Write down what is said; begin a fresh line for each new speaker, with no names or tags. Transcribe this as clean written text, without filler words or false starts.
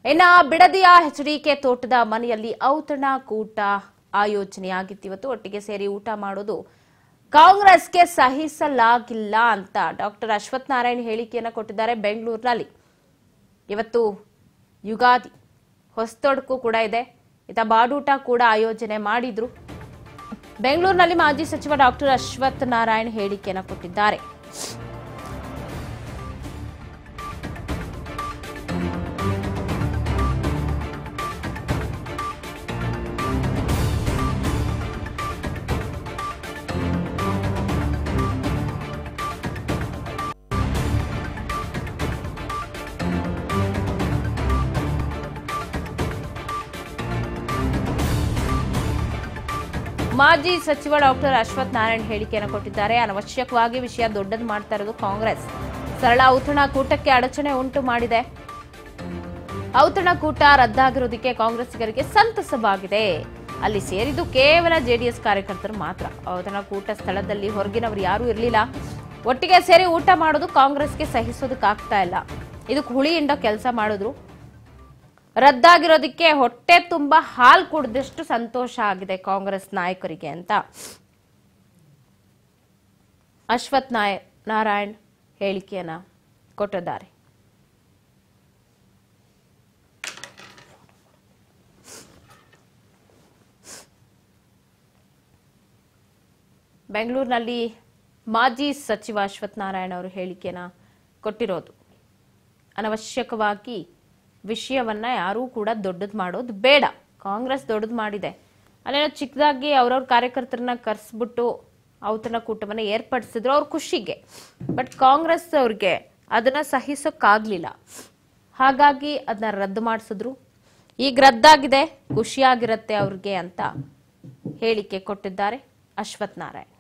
ಇನ್ನು ಬಿಡದಿಯ ಎಚ್ಡಿಕೆ ತೋಟದ ಮನೆಯಲ್ಲಿ ಔತಣಕೂಟ ಆಯೋಜನೆಯಾಗಿತ್ತು. ಇವತ್ತು ಒಟ್ಟಿಗೆ ಸೇರಿ ಊಟ ಮಾಡೋದು ಕಾಂಗ್ರೆಸ್ಗೆ ಸಹಿಸಲಾಗಿಲ್ಲ ಅಂತ ಡಾಕ್ಟರ್ ಅಶ್ವಥ್ ನಾರಾಯಣ್ ಹೇಳಿಕೆಯನ್ನು ಕೊಟ್ಟಿದ್ದಾರೆ. ಬೆಂಗಳೂರಿನಲ್ಲಿ ಇವತ್ತು ಯುಗಾದಿ ಹೊಸತೊಡಕು ಕೂಡ ಇದೆ. ಬಾಡೂಟ ಕೂಡ ಆಯೋಜನೆ ಮಾಡಿದ್ರು. ಬೆಂಗಳೂರಿನಲ್ಲಿ ಮಾಜಿ ಸಚಿವ ಡಾಕ್ಟರ್ ಅಶ್ವಥ್ ನಾರಾಯಣ್ ಹೇಳಿಕೆಯನ್ನು ಕೊಟ್ಟಿದ್ದಾರೆ. ಮಾಜಿ ಸಚಿವ ಡಾಕ್ಟರ್ ಅಶ್ವಥ್ ನಾರಾಯಣ್ ಹೇಳಿಕೆಯನ್ನು ಕೊಟ್ಟಿದ್ದಾರೆ. ಅನವಶ್ಯಕವಾಗಿ ವಿಷಯ ದೊಡ್ಡದು ಮಾಡ್ತಾ ಇರೋದು ಕಾಂಗ್ರೆಸ್. ಸರಳ ಔತಣಕೂಟಕ್ಕೆ ಅಡಚಣೆ ಉಂಟು ಮಾಡಿದೆ. ಔತಣಕೂಟ ರದ್ದಾಗಿರೋದಕ್ಕೆ ಕಾಂಗ್ರೆಸ್ಸಿಗರಿಗೆ ಸಂತಸವಾಗಿದೆ. ಅಲ್ಲಿ ಸೇರಿದ್ದು ಕೇವಲ ಜೆಡಿಎಸ್ ಕಾರ್ಯಕರ್ತರು ಮಾತ್ರ. ಔತಣಕೂಟ ಸ್ಥಳದಲ್ಲಿ ಹೊರಗಿನವರು ಯಾರೂ ಇರಲಿಲ್ಲ. ಒಟ್ಟಿಗೆ ಸೇರಿ ಊಟ ಮಾಡೋದು ಕಾಂಗ್ರೆಸ್ಗೆ ಸಹಿಸೋದಕ್ಕಾಗ್ತಾ ಇಲ್ಲ. ಇದಕ್ಕೆ ಹುಳಿಯಿಂದ ಕೆಲಸ ಮಾಡಿದ್ರು. ರದ್ದಾಗಿರೋದಕ್ಕೆ ಹೊಟ್ಟೆ ತುಂಬಾ ಹಾಲು ಕುಡಿದಷ್ಟು ಸಂತೋಷ ಆಗಿದೆ ಕಾಂಗ್ರೆಸ್ ನಾಯಕರಿಗೆ ಅಂತ ಅಶ್ವಥ್ ನಾರಾಯಣ್ ಹೇಳಿಕೆಯನ್ನ ಕೊಟ್ಟಿದ್ದಾರೆ. ಬೆಂಗಳೂರಿನಲ್ಲಿ ಮಾಜಿ ಸಚಿವ ಅಶ್ವಥ್ ನಾರಾಯಣ್ ಅವರು ಹೇಳಿಕೆಯನ್ನ ಕೊಟ್ಟಿರೋದು. ಅನವಶ್ಯಕವಾಗಿ ವಿಷಯವನ್ನ ಯಾರೂ ಕೂಡ ದೊಡ್ಡದು ಮಾಡೋದು ಬೇಡ. ಕಾಂಗ್ರೆಸ್ ದೊಡ್ಡದು ಮಾಡಿದೆ. ಅಲ್ಲೇನೋ ಚಿಕ್ಕದಾಗಿ ಅವ್ರವ್ರ ಕಾರ್ಯಕರ್ತರನ್ನ ಕರೆಸ್ಬಿಟ್ಟು ಔತಣಕೂಟವನ್ನ ಏರ್ಪಡಿಸಿದ್ರು ಅವ್ರ ಖುಷಿಗೆ. ಬಟ್ ಕಾಂಗ್ರೆಸ್ ಅವ್ರಿಗೆ ಅದನ್ನ ಸಹಿಸೋಕ್ಕಾಗ್ಲಿಲ್ಲ. ಹಾಗಾಗಿ ಅದನ್ನ ರದ್ದು ಮಾಡಿಸಿದ್ರು. ಈಗ ರದ್ದಾಗಿದೆ, ಖುಷಿಯಾಗಿರತ್ತೆ ಅವ್ರಿಗೆ ಅಂತ ಹೇಳಿಕೆ ಕೊಟ್ಟಿದ್ದಾರೆ ಅಶ್ವಥ್ ನಾರಾಯಣ್.